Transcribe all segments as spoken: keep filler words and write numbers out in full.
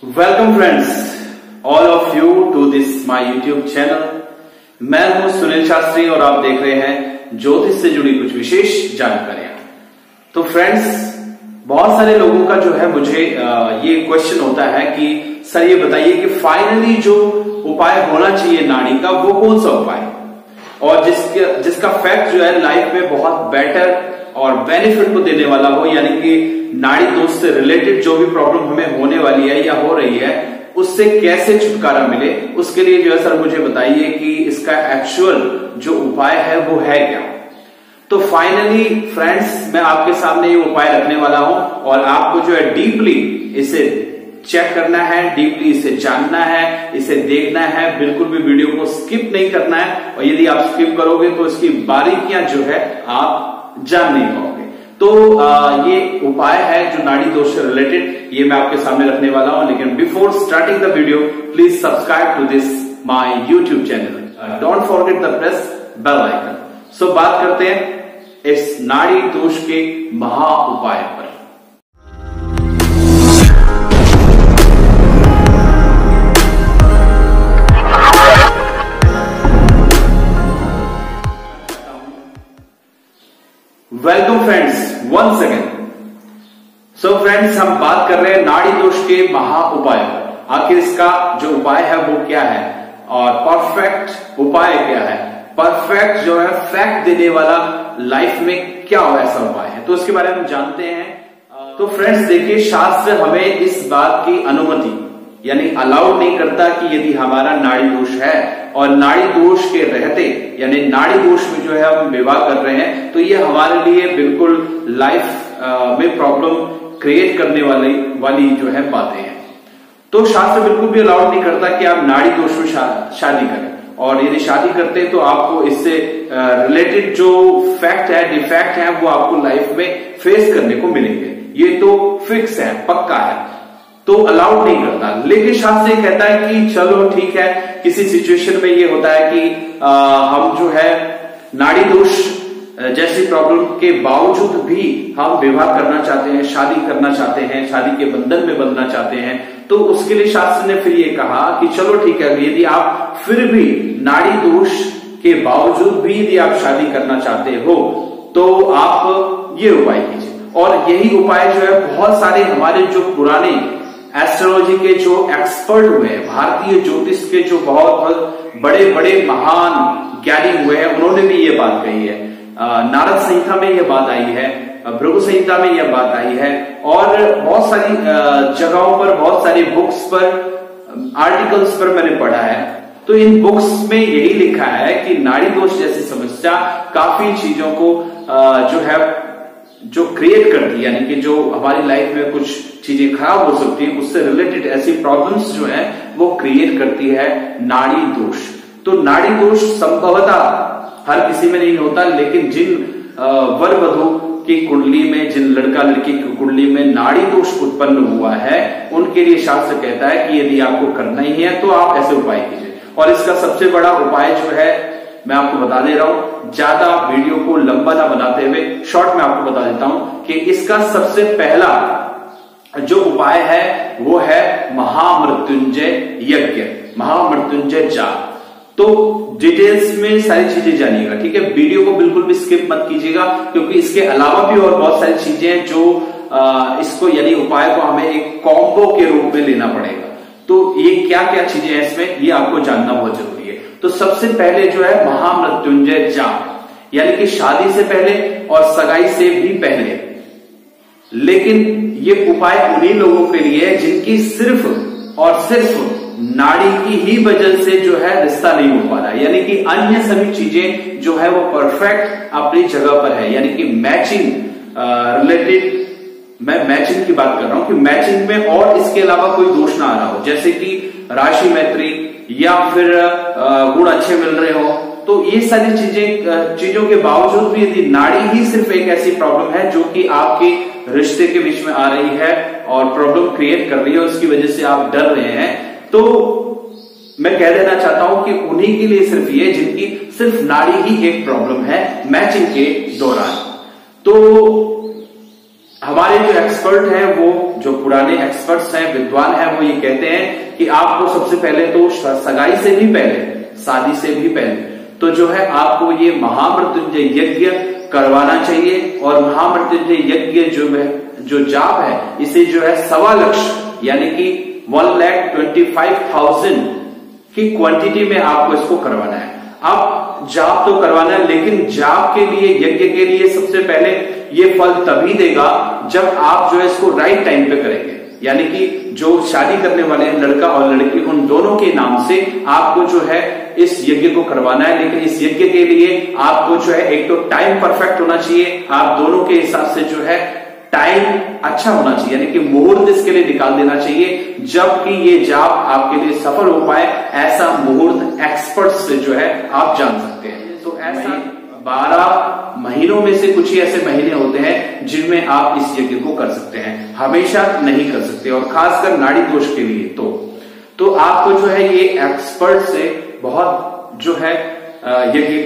Welcome friends, all of you to this my YouTube channel. मैं हूं सुनील शास्त्री और आप देख रहे हैं ज्योतिष से जुड़ी कुछ विशेष जानकारियां। तो फ्रेंड्स, बहुत सारे लोगों का जो है मुझे ये क्वेश्चन होता है कि सर ये बताइए कि फाइनली जो उपाय होना चाहिए नाड़ी का वो कौन सा उपाय, और जिसके जिसका फैक्ट जो है लाइफ में बहुत बेटर और बेनिफिट को देने वाला हो, यानी कि नाड़ी दोष से रिलेटेड जो भी प्रॉब्लम हमें होने वाली है या हो रही है उससे कैसे छुटकारा मिले। उसके लिए जो है सर मुझे बताइए कि इसका एक्चुअल जो उपाय है वो है क्या। तो फाइनली फ्रेंड्स, मैं आपके सामने ये उपाय रखने वाला हूं और आपको जो है डीपली इसे चेक करना है, डीपली इसे जानना है, इसे देखना है, बिल्कुल भी वीडियो को स्किप नहीं करना है। और यदि आप स्किप करोगे तो इसकी बारीकियां जो है आप जान नहीं पाओगे। तो आ, ये उपाय है जो नाड़ी दोष से रिलेटेड, ये मैं आपके सामने रखने वाला हूं। लेकिन before starting the video please subscribe to this my YouTube channel, don't forget the press bell icon. So बात करते हैं इस नाड़ी दोष के महा उपाय पर। Welcome friends once again. So friends, हम बात कर रहे हैं नाड़ी दोष के महा उपाय पर। आखिर इसका जो उपाय है वो क्या है और परफेक्ट उपाय क्या है, परफेक्ट जो है फैक्ट देने वाला लाइफ में क्या हो ऐसा उपाय है, तो उसके बारे में जानते हैं। तो फ्रेंड्स देखिए, शास्त्र हमें इस बात की अनुमति यानी अलाउड नहीं करता कि यदि हमारा नाड़ी दोष है और नाड़ी दोष के रहते यानी नाड़ी दोष में जो है हम विवाह कर रहे हैं, तो ये हमारे लिए बिल्कुल लाइफ में प्रॉब्लम क्रिएट करने वाली वाली जो है बातें हैं। तो शास्त्र बिल्कुल भी अलाउड नहीं करता कि आप नाड़ी दोष में शा, शादी करें, और यदि शादी करते हैं तो आपको इससे रिलेटेड जो फैक्ट है, डिफेक्ट है, वो आपको लाइफ में फेस करने को मिलेंगे। ये तो फिक्स है, पक्का है, तो अलाउड नहीं करता। लेकिन शास्त्र ये कहता है कि चलो ठीक है, किसी सिचुएशन में ये होता है कि आ, हम जो है नाड़ी दोष जैसी प्रॉब्लम के बावजूद भी हम विवाह करना चाहते हैं, शादी करना चाहते हैं, शादी के बंधन में बंधना चाहते हैं, तो उसके लिए शास्त्र ने फिर ये कहा कि चलो ठीक है, यदि आप फिर भी नाड़ी दोष के बावजूद भी यदि आप शादी करना चाहते हो तो आप ये उपाय कीजिए। और यही उपाय जो है बहुत सारे हमारे जो पुराने एस्ट्रोलॉजी के जो एक्सपर्ट हुए हैं, भारतीय ज्योतिष के जो बहुत बड़े बड़े महान ज्ञानी हुए हैं, उन्होंने भी ये बात कही है। नारद संहिता में यह बात आई है, भृगु संहिता में यह बात आई है, और बहुत सारी जगहों पर, बहुत सारी बुक्स पर, आर्टिकल्स पर मैंने पढ़ा है। तो इन बुक्स में यही लिखा है कि नाड़ी दोष जैसी समस्या काफी चीजों को जो है जो क्रिएट करती है, यानी कि जो हमारी लाइफ में कुछ चीजें खराब हो सकती है, उससे रिलेटेड ऐसी प्रॉब्लम्स जो है वो क्रिएट करती है नाड़ी दोष। तो नाड़ी दोष संभवतः हर किसी में नहीं होता, लेकिन जिन वर वधु की कुंडली में, जिन लड़का लड़की की कुंडली में नाड़ी दोष उत्पन्न हुआ है, उनके लिए शास्त्र कहता है कि यदि आपको करना ही है तो आप ऐसे उपाय कीजिए। और इसका सबसे बड़ा उपाय जो है मैं आपको बता दे रहा हूं, ज्यादा वीडियो को लंबा ना बनाते हुए शॉर्ट में आपको बता देता हूं कि इसका सबसे पहला जो उपाय है वो है महामृत्युंजय यज्ञ, महामृत्युंजय जाप। तो डिटेल्स में सारी चीजें जानिएगा, ठीक है। वीडियो को बिल्कुल भी स्किप मत कीजिएगा, क्योंकि इसके अलावा भी और बहुत सारी चीजें हैं जो आ, इसको यानी उपाय को हमें एक कॉम्बो के रूप में लेना पड़ेगा। तो ये क्या क्या चीजें हैं इसमें, ये आपको जानना बहुत जरूरी है। तो सबसे पहले जो है महामृत्युंजय जाप, यानी कि शादी से पहले और सगाई से भी पहले। लेकिन ये उपाय उन्हीं लोगों के लिए है जिनकी सिर्फ और सिर्फ नाड़ी की ही वजह से जो है रिश्ता नहीं हो पा रहा है, यानी कि अन्य सभी चीजें जो है वो परफेक्ट अपनी जगह पर है, यानी कि मैचिंग रिलेटेड, मैं मैचिंग की बात कर रहा हूं कि मैचिंग में और इसके अलावा कोई दोष ना आ रहा हो, जैसे कि राशि मैत्री या फिर गुण अच्छे मिल रहे हो। तो ये सारी चीजें चीजों के बावजूद भी यदि नाड़ी ही सिर्फ एक ऐसी प्रॉब्लम है जो कि आपके रिश्ते के बीच में आ रही है और प्रॉब्लम क्रिएट कर रही है, उसकी वजह से आप डर रहे हैं, तो मैं कह देना चाहता हूं कि उन्हीं के लिए सिर्फ ये जिनकी सिर्फ नाड़ी ही एक प्रॉब्लम है मैचिंग के दौरान। तो हमारे जो एक्सपर्ट हैं वो जो पुराने एक्सपर्ट्स हैं, विद्वान हैं, वो ये कहते हैं कि आपको सबसे पहले तो सगाई से भी पहले, शादी से भी पहले तो जो है आपको ये महामृत्युंजय यज्ञ करवाना चाहिए। और महामृत्युंजय यज्ञ जो है, जो जाप है, इसे जो है सवा लक्ष यानी कि one lakh twenty five thousand की क्वांटिटी में आपको इसको करवाना है। अब जाप तो करवाना है, लेकिन जाप के लिए, यज्ञ के लिए सबसे पहले ये फल तभी देगा जब आप जो है इसको राइट टाइम पे करेंगे। यानी कि जो शादी करने वाले हैं, लड़का और लड़की, उन दोनों के नाम से आपको जो है इस यज्ञ को करवाना है। लेकिन इस यज्ञ के लिए आपको जो है एक तो टाइम परफेक्ट होना चाहिए, आप दोनों के हिसाब से जो है टाइम अच्छा होना चाहिए, यानी कि मुहूर्त इसके लिए निकाल देना चाहिए जबकि ये जाप आपके लिए सफल हो पाए। ऐसा मुहूर्त एक्सपर्ट से जो है आप जान सकते हैं। तो ऐसा बारह महीनों में से कुछ ही ऐसे महीने होते हैं जिनमें आप इस यज्ञ को कर सकते हैं, हमेशा नहीं कर सकते। और खासकर नाड़ी दोष के लिए तो तो आपको जो है ये एक्सपर्ट से बहुत जो है यज्ञ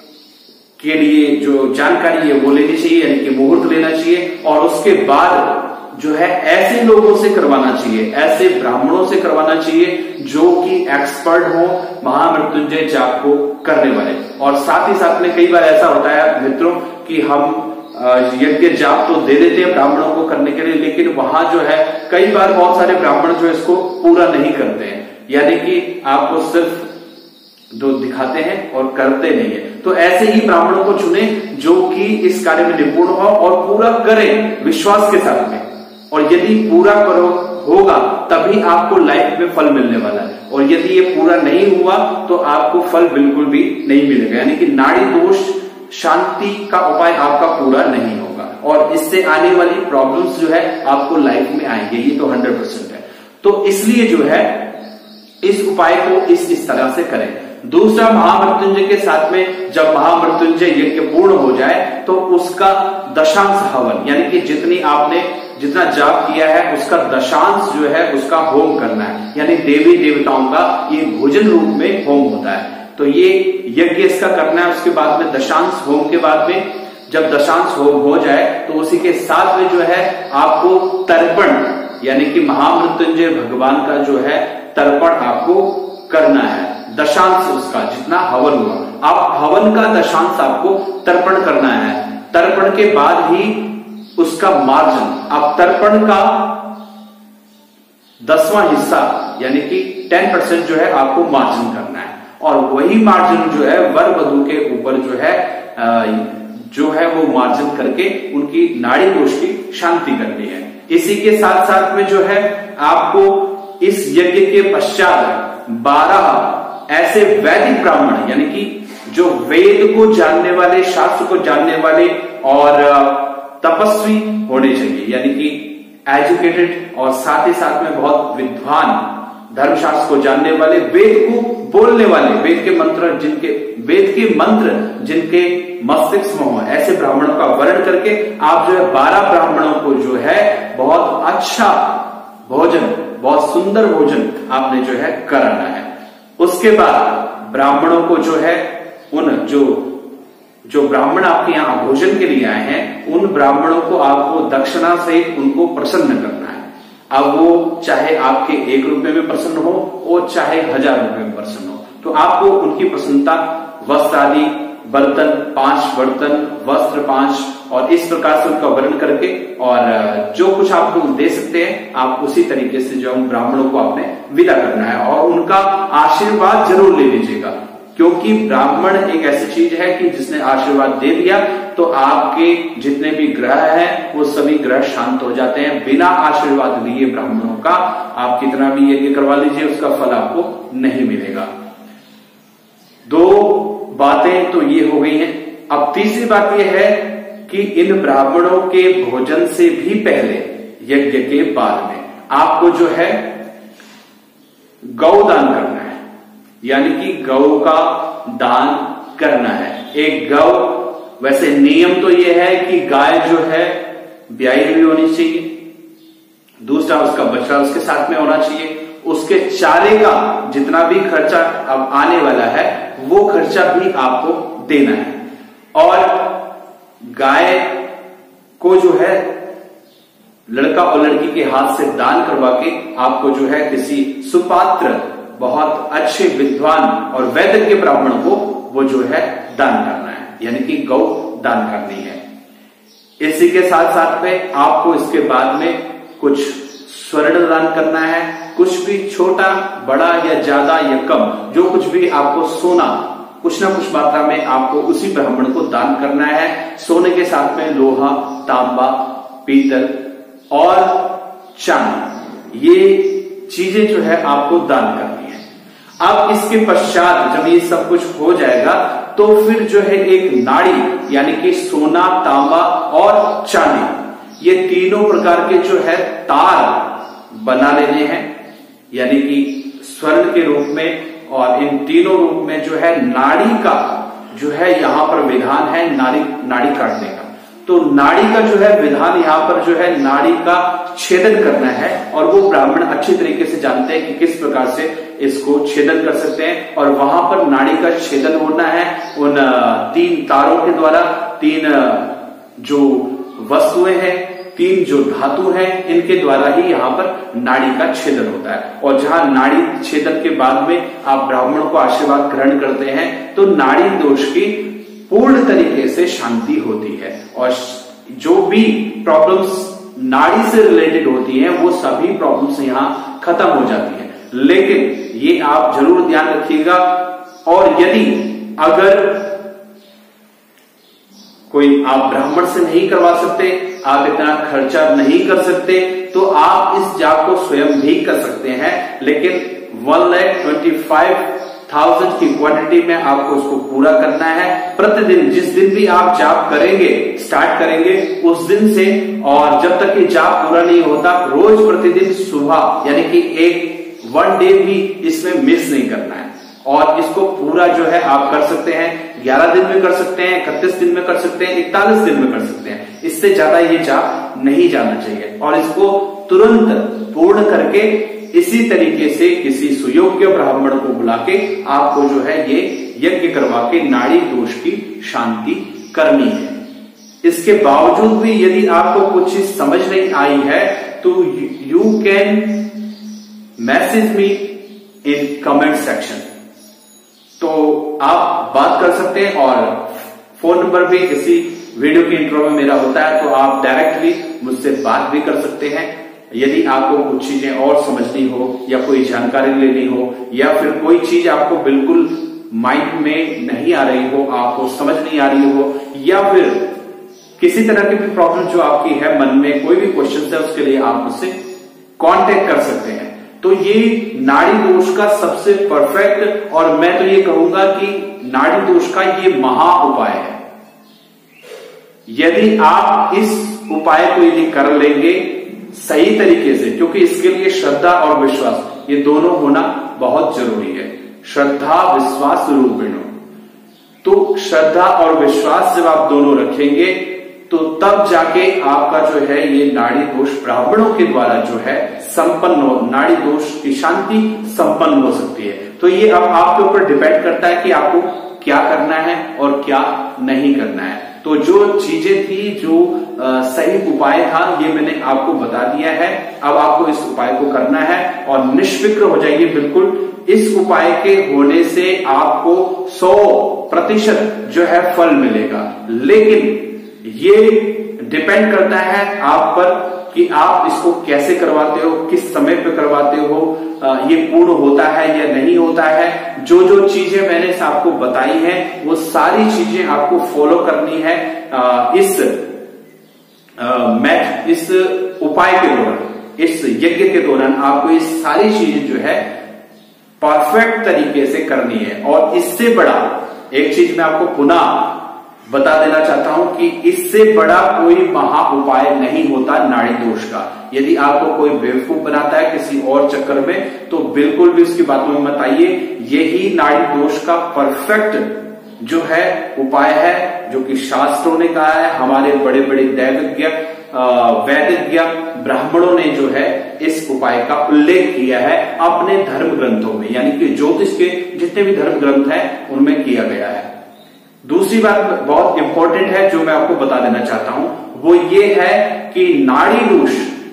के लिए जो जानकारी है वो लेनी चाहिए, यानी कि मुहूर्त लेना चाहिए। और उसके बाद जो है ऐसे लोगों से करवाना चाहिए, ऐसे ब्राह्मणों से करवाना चाहिए जो कि एक्सपर्ट हो महामृत्युंजय जाप को करने वाले। और साथ ही साथ में कई बार ऐसा होता है मित्रों कि हम यज्ञ जाप तो दे देते हैं ब्राह्मणों को करने के लिए, लेकिन वहां जो है कई बार बहुत सारे ब्राह्मण जो इसको पूरा नहीं करते हैं, यानी कि आपको सिर्फ जो दिखाते हैं और करते नहीं है। तो ऐसे ही ब्राह्मणों को चुने जो कि इस कार्य में निपुण हो और पूरा करें विश्वास के साथ में। और यदि पूरा करो होगा तभी आपको लाइफ में फल मिलने वाला है, और यदि ये पूरा नहीं हुआ तो आपको फल बिल्कुल भी नहीं मिलेगा। यानी कि नाड़ी दोष शांति का उपाय आपका पूरा नहीं होगा, और इससे आने वाली प्रॉब्लम्स जो है आपको लाइफ में आएंगे, ये तो हंड्रेड परसेंट है। तो इसलिए जो है इस उपाय को इस इस तरह से करें। दूसरा, महामृत्युंजय के साथ में जब महामृत्युंजय यज्ञ पूर्ण हो जाए तो उसका दशांश हवन, यानी कि जितनी आपने जितना जाप किया है उसका दशांश जो है उसका होम करना है। यानी देवी देवताओं का ये भोजन रूप में होम होता है, तो ये यज्ञ इसका करना है। उसके बाद में दशांश होम के बाद में जब दशांश होम हो जाए तो उसी के साथ में जो है आपको तर्पण, यानी कि महामृत्युंजय भगवान का जो है तर्पण आपको करना है। दशांश उसका जितना हवन हुआ, आप हवन का दशांश आपको तर्पण करना है। तर्पण के बाद ही उसका मार्जन, आप तर्पण का दसवां हिस्सा यानी कि टेन परसेंट जो है आपको मार्जन करना है, और वही मार्जन जो है वर वधू के ऊपर जो है जो है वो मार्जन करके उनकी नाड़ी दोष की शांति करनी है। इसी के साथ साथ में जो है आपको इस यज्ञ के पश्चात बारह ऐसे वैदिक ब्राह्मण, यानी कि जो वेद को जानने वाले, शास्त्र को जानने वाले और तपस्वी होने चाहिए, यानी कि एजुकेटेड और साथ ही साथ में बहुत विद्वान, धर्मशास्त्र को जानने वाले, वेद को बोलने वाले, वेद के मंत्र जिनके वेद के मंत्र जिनके मस्तिष्क में हो, ऐसे ब्राह्मणों का वर्ण करके आप जो है बारह ब्राह्मणों को जो है बहुत अच्छा भोजन, बहुत सुंदर भोजन आपने जो है कराना है। उसके बाद ब्राह्मणों को जो है उन जो जो ब्राह्मण आपके यहाँ भोजन के लिए आए हैं उन ब्राह्मणों को आपको दक्षिणा से उनको प्रसन्न करना है। अब वो चाहे आपके एक रुपए में प्रसन्न हो और चाहे हजार रुपए में प्रसन्न हो, तो आपको उनकी प्रसन्नता वस्त्र आदि, बर्तन पांच बर्तन, वस्त्र पांच, और इस प्रकार से उनका वर्णन करके और जो कुछ आप लोग दे सकते हैं आप उसी तरीके से जो उन ब्राह्मणों को आपने विदा करना है, और उनका आशीर्वाद जरूर ले लीजिएगा। क्योंकि ब्राह्मण एक ऐसी चीज है कि जिसने आशीर्वाद दे दिया तो आपके जितने भी ग्रह हैं वो सभी ग्रह शांत हो जाते हैं। बिना आशीर्वाद लिए ब्राह्मणों का आप कितना भी यज्ञ करवा लीजिए उसका फल आपको नहीं मिलेगा। दो बातें तो ये हो गई हैं। अब तीसरी बात यह है कि इन ब्राह्मणों के भोजन से भी पहले यज्ञ के बाद में आपको जो है गौदान करना है, यानी कि गौ का दान करना है। एक गौ, वैसे नियम तो यह है कि गाय जो है ब्याई हुई होनी चाहिए, दूसरा उसका बछड़ा उसके साथ में होना चाहिए, उसके चारे का जितना भी खर्चा अब आने वाला है वो खर्चा भी आपको देना है। और गाय को जो है लड़का और लड़की के हाथ से दान करवा के आपको जो है किसी सुपात्र बहुत अच्छे विद्वान और वैदिक ब्राह्मण को वो जो है दान करना है, यानी कि गौ दान करनी है। इसी के साथ साथ में आपको इसके बाद में कुछ स्वर्ण दान करना है, कुछ भी छोटा बड़ा या ज्यादा या कम जो कुछ भी आपको सोना कुछ ना कुछ मात्रा में आपको उसी ब्राह्मण को दान करना है। सोने के साथ में लोहा, तांबा, पीतल और चांदी, ये चीजें जो है आपको दान करनी है। अब इसके पश्चात जब ये सब कुछ हो जाएगा तो फिर जो है एक नाड़ी यानी कि सोना, तांबा और चांदी, ये तीनों प्रकार के जो है तार बना लेने हैं, यानी कि स्वर्ण के रूप में, और इन तीनों रूप में जो है नाड़ी का जो है यहां पर विधान है नाड़ी नाड़ी काटने का। तो नाड़ी का जो है विधान यहां पर जो है नाड़ी का छेदन करना है, और वो ब्राह्मण अच्छी तरीके से जानते हैं कि किस प्रकार से इसको छेदन कर सकते हैं। और वहां पर नाड़ी का छेदन होना है उन तीन तारों के द्वारा। तीन जो वस्तुएं हैं, तीन जो धातु हैं, इनके द्वारा ही यहां पर नाड़ी का छेदन होता है। और जहां नाड़ी छेदन के बाद में आप ब्राह्मण को आशीर्वाद ग्रहण करते हैं तो नाड़ी दोष की पूर्ण तरीके से शांति होती है, और जो भी प्रॉब्लम्स नाड़ी से रिलेटेड होती हैं वो सभी प्रॉब्लम्स यहां खत्म हो जाती हैं। लेकिन ये आप जरूर ध्यान रखिएगा, और यदि अगर कोई आप ब्राह्मण से नहीं करवा सकते, आप इतना खर्चा नहीं कर सकते, तो आप इस जाप को स्वयं भी कर सकते हैं। लेकिन one lakh twenty five thousand की क्वांटिटी में आपको उसको पूरा करना है प्रतिदिन। जिस दिन भी आप जाप करेंगे, स्टार्ट करेंगे उस दिन से, और जब तक ये जाप पूरा नहीं होता, रोज प्रतिदिन सुबह यानी कि एक वन डे भी इसमें मिस नहीं करना है। और इसको पूरा जो है आप कर सकते हैं, ग्यारह दिन में कर सकते हैं, इकतीस दिन में कर सकते हैं, इकतालीस दिन में कर सकते हैं। इससे ज्यादा ये जाप नहीं जाना चाहिए, और इसको तुरंत पूर्ण करके इसी तरीके से किसी सुयोग्य ब्राह्मण को बुला के आपको जो है ये यज्ञ करवा के नाड़ी दोष की शांति करनी है। इसके बावजूद भी यदि आपको कुछ चीज समझ नहीं आई है तो you can message me in comment section, तो आप बात कर सकते हैं। और फोन नंबर भी इसी वीडियो के इंट्रो में मेरा होता है, तो आप डायरेक्टली मुझसे बात भी कर सकते हैं। यदि आपको कुछ चीजें और समझनी हो, या कोई जानकारी लेनी हो, या फिर कोई चीज आपको बिल्कुल माइंड में नहीं आ रही हो, आपको समझ नहीं आ रही हो, या फिर किसी तरह की भी प्रॉब्लम जो आपकी है मन में, कोई भी क्वेश्चन है, उसके लिए आप मुझसे कांटेक्ट कर सकते हैं। तो ये नाड़ी दोष का सबसे परफेक्ट, और मैं तो ये कहूंगा कि नाड़ी दोष का ये महा उपाय है। यदि आप इस उपाय को यदि कर लेंगे सही तरीके से, क्योंकि इसके लिए श्रद्धा और विश्वास ये दोनों होना बहुत जरूरी है। श्रद्धा विश्वास रूपिणो, तो श्रद्धा और विश्वास जब आप दोनों रखेंगे तो तब जाके आपका जो है ये नाड़ी दोष ब्राह्मणों के द्वारा जो है संपन्न हो, नाड़ी दोष की शांति संपन्न हो सकती है। तो ये अब आपके ऊपर डिपेंड करता है कि आपको क्या करना है और क्या नहीं करना है। तो जो चीजें थी, जो आ, सही उपाय था, ये मैंने आपको बता दिया है। अब आपको इस उपाय को करना है और निष्फिक्र हो जाइए बिल्कुल। इस उपाय के होने से आपको सौ प्रतिशत जो है फल मिलेगा, लेकिन ये डिपेंड करता है आप पर कि आप इसको कैसे करवाते हो, किस समय पे करवाते हो, ये पूर्ण होता है या नहीं होता है। जो जो चीजें मैंने आपको बताई हैं वो सारी चीजें आपको फॉलो करनी है इस मैथ इस उपाय के दौरान, इस यज्ञ के दौरान आपको ये सारी चीजें जो है परफेक्ट तरीके से करनी है। और इससे बड़ा एक चीज मैं आपको पुनः बता देना चाहता हूं कि इससे बड़ा कोई महा उपाय नहीं होता नाड़ी दोष का। यदि आपको कोई बेवकूफ बनाता है किसी और चक्कर में, तो बिल्कुल भी उसकी बातों में मत आइए। यही नाड़ी दोष का परफेक्ट जो है उपाय है, जो कि शास्त्रों ने कहा है, हमारे बड़े बड़े दैवज्ञ वैदिज्ञ ब्राह्मणों ने जो है इस उपाय का उल्लेख किया है अपने धर्म ग्रंथों में, यानी कि ज्योतिष के जितने भी धर्म ग्रंथ हैं उनमें किया गया है। दूसरी बात बहुत इंपॉर्टेंट है जो मैं आपको बता देना चाहता हूं, वो ये है कि नाड़ी दोष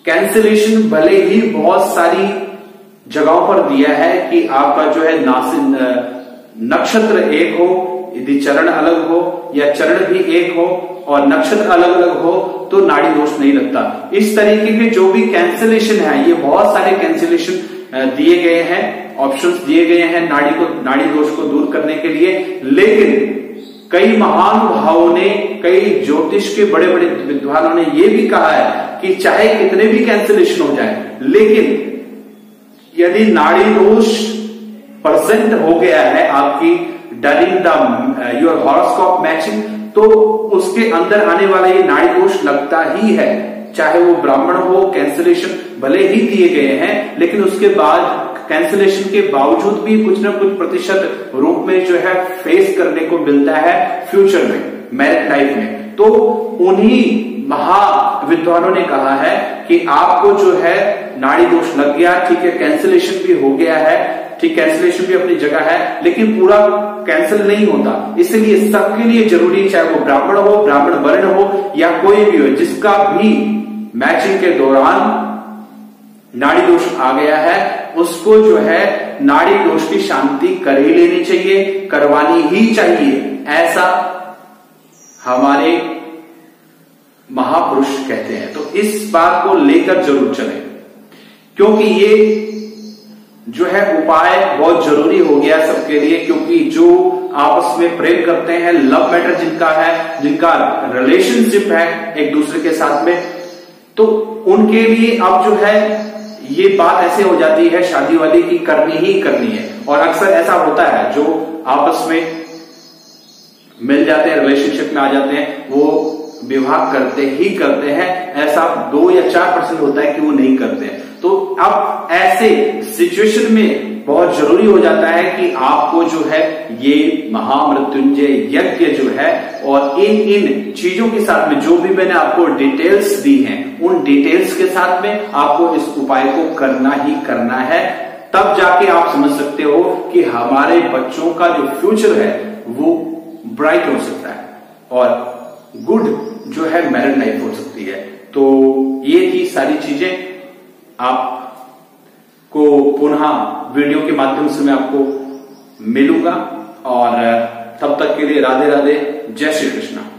कैंसिलेशन भले ही बहुत सारी जगहों पर दिया है कि आपका जो है नासिक नक्षत्र एक हो, यदि चरण अलग हो या चरण भी एक हो और नक्षत्र अलग अलग हो तो नाड़ी दोष नहीं लगता। इस तरीके के जो भी कैंसिलेशन है, ये बहुत सारे कैंसिलेशन दिए गए हैं, ऑप्शंस दिए गए हैं नाड़ी को नाड़ी दोष को दूर करने के लिए। लेकिन कई महान भावों ने, कई ज्योतिष के बड़े बड़े विद्वानों ने यह भी कहा है कि चाहे कितने भी कैंसिलेशन हो जाए, लेकिन यदि नाड़ी दोष प्रेजेंट हो गया है आपकी during the your horoscope matching, तो उसके अंदर आने वाला ये नाड़ी दोष लगता ही है। चाहे वो ब्राह्मण हो, कैंसिलेशन भले ही दिए गए हैं, लेकिन उसके बाद कैंसिलेशन के बावजूद भी कुछ ना कुछ प्रतिशत रूप में जो है फेस करने को मिलता है फ्यूचर में, मैरिड लाइफ में। तो उन्हीं महाविद्वानों ने कहा है कि आपको जो है नाड़ी दोष लग गया, ठीक है, कैंसिलेशन भी हो गया है, ठीक, कैंसिलेशन भी अपनी जगह है, लेकिन पूरा कैंसिल नहीं होता। इसलिए सबके लिए जरूरी, चाहे वो ब्राह्मण हो, ब्राह्मण वर्ण हो या कोई भी हो, जिसका भी मैचिंग के दौरान नाड़ी दोष आ गया है, उसको जो है नाड़ी दोष की शांति कर ही लेनी चाहिए, करवानी ही चाहिए, ऐसा हमारे महापुरुष कहते हैं। तो इस बात को लेकर जरूर चलें, क्योंकि ये जो है उपाय बहुत जरूरी हो गया सबके लिए। क्योंकि जो आपस में प्रेम करते हैं, लव मैटर जिनका है, जिनका रिलेशनशिप है एक दूसरे के साथ में, तो उनके लिए अब जो है ये बात ऐसे हो जाती है शादी वाली की करनी ही करनी है। और अक्सर ऐसा होता है, जो आपस में मिल जाते हैं, रिलेशनशिप में आ जाते हैं, वो विवाह करते ही करते हैं। ऐसा दो या चार परसेंट होता है कि वो नहीं करते हैं। तो अब ऐसे सिचुएशन में बहुत जरूरी हो जाता है कि आपको जो है ये महामृत्युंजय यज्ञ जो है, और इन इन चीजों के साथ में जो भी मैंने आपको डिटेल्स दी हैं, उन डिटेल्स के साथ में आपको इस उपाय को करना ही करना है। तब जाके आप समझ सकते हो कि हमारे बच्चों का जो फ्यूचर है वो ब्राइट हो सकता है और गुड जो है मैरिड लाइफ हो सकती है। तो ये थी सारी चीजें। आपको पुनः वीडियो के माध्यम से मैं आपको मिलूंगा, और तब तक के लिए राधे राधे, जय श्री कृष्ण।